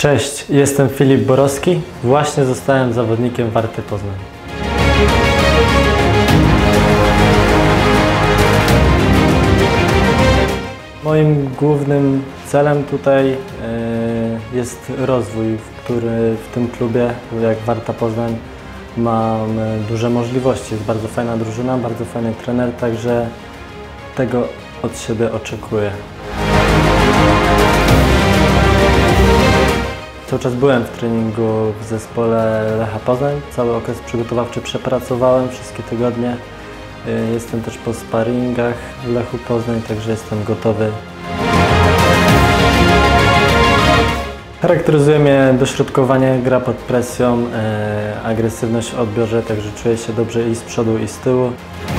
Cześć, jestem Filip Borowski. Właśnie zostałem zawodnikiem Warty Poznań. Moim głównym celem tutaj jest rozwój, który w tym klubie, jak Warta Poznań, mam duże możliwości. Jest bardzo fajna drużyna, bardzo fajny trener, także tego od siebie oczekuję. Cały czas byłem w treningu w zespole Lecha Poznań. Cały okres przygotowawczy przepracowałem, wszystkie tygodnie. Jestem też po sparingach w Lechu Poznań, także jestem gotowy. Charakteryzuje mnie dośrodkowanie, gra pod presją, agresywność w odbiorze, także czuję się dobrze i z przodu, i z tyłu.